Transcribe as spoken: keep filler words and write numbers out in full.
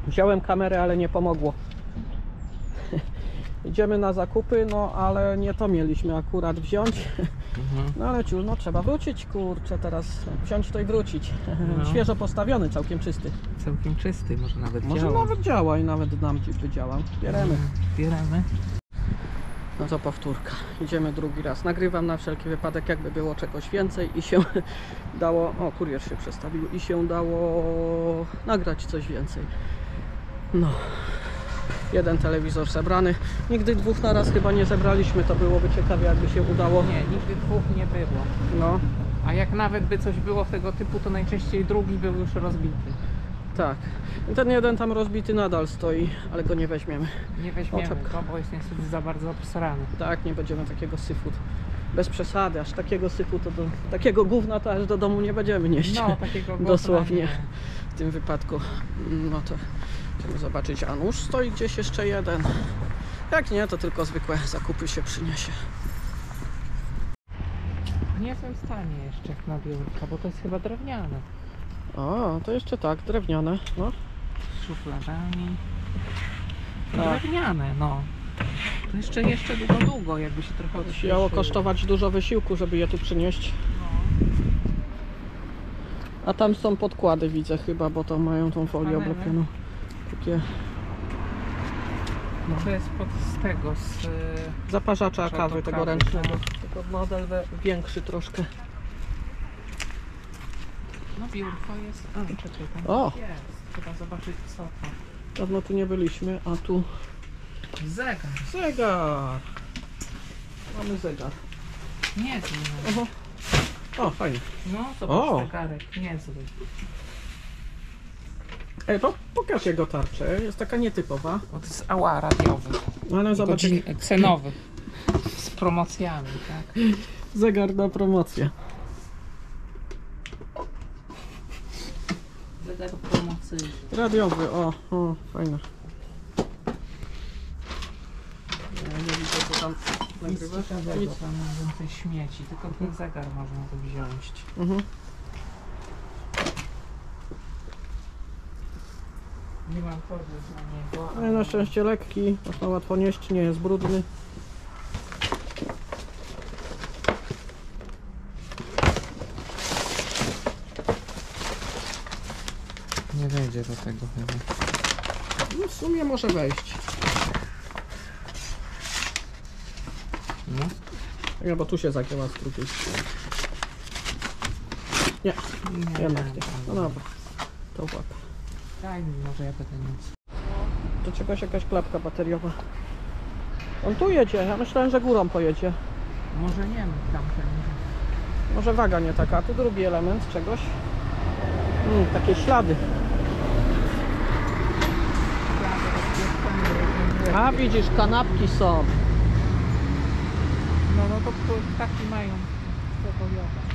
Wziąłem kamerę, ale nie pomogło. Idziemy na zakupy, no ale nie to mieliśmy akurat wziąć. Mhm. No ale ciul, no trzeba wrócić, kurczę, teraz wziąć to i wrócić. No. Świeżo postawiony, całkiem czysty. Całkiem czysty, może nawet Może działa. nawet działa i nawet nam by działał. Bieremy. Mhm. Bieremy. No to powtórka. Idziemy drugi raz. Nagrywam na wszelki wypadek, jakby było czegoś więcej i się dało... O, kurier się przestawił i się dało nagrać coś więcej. No. Jeden telewizor zebrany. Nigdy dwóch na raz chyba nie zebraliśmy. To byłoby ciekawie, jakby się udało. Nie, nigdy dwóch nie było. No, A jak nawet by coś było tego typu, to najczęściej drugi był już rozbity. tak. I ten jeden tam rozbity nadal stoi, ale go nie weźmiemy. Nie weźmiemy Oczepka. go, bo jest niestety za bardzo obsrany. Tak, nie będziemy takiego syfu. Bez przesady, aż takiego syfu to do... Takiego gówna to aż do domu nie będziemy nieść. No, takiego gówna Dosłownie. nie. W tym wypadku. No to chcemy zobaczyć, a nóż stoi gdzieś jeszcze jeden. Jak nie, to tylko zwykłe zakupy się przyniesie. Nie jestem w stanie jeszcze na biurka, bo to jest chyba drewniane. O, to jeszcze tak, drewniane. No. Z szufladami. Tak. Drewniane, no. To jeszcze, jeszcze długo, długo, jakby się trochę Miało odświeżyło. kosztować dużo wysiłku, żeby je tu przynieść. No. A tam są podkłady, widzę chyba, bo to mają tą folię Panele. oblepioną. Takie No to jest pod z tego, z... zaparzacza Że kawy to tego kawy, ręcznego. no. Tylko model we- większy troszkę. No biurko jest... A, czekaj, tam O! jest. Trzeba zobaczyć co to. Dawno tu nie byliśmy, a tu Zegar. zegar. Mamy zegar. Niezły. No, Oho. O, fajnie. no O! zobacz, zegarek. Niezły. Ej, to pokaż jego tarczę. Jest taka nietypowa. Bo to jest ała radiowy. Ale zobacz, Godzin, jak cenowy. Z promocjami, tak? zegar na promocję. Zegar promocyjny. Radiowy, o, o, fajne. Ja nie widzę, co tam Nic nagrywa. ciekawego, Nic. tam mam więcej śmieci, tylko ten zegar można tu wziąć. Mhm. Nie mam torby na niego. Ale na szczęście lekki, można łatwo nieść, nie jest brudny. Nie wejdzie do tego chyba. No w sumie może wejść. No. Nie, bo tu się zagięła z drugiej strony. Nie, Nie, jednak nie. No dobra, to łap. Daj mi, może ja będę niósł. Do czegoś jakaś klapka bateriowa. On tu jedzie, ja myślałem, że górą pojedzie. Może nie wiem, tamten. Może waga nie taka, a tu drugi element czegoś. Mm, takie ślady. A widzisz, kanapki są. No, no to ptaki mają powojowe.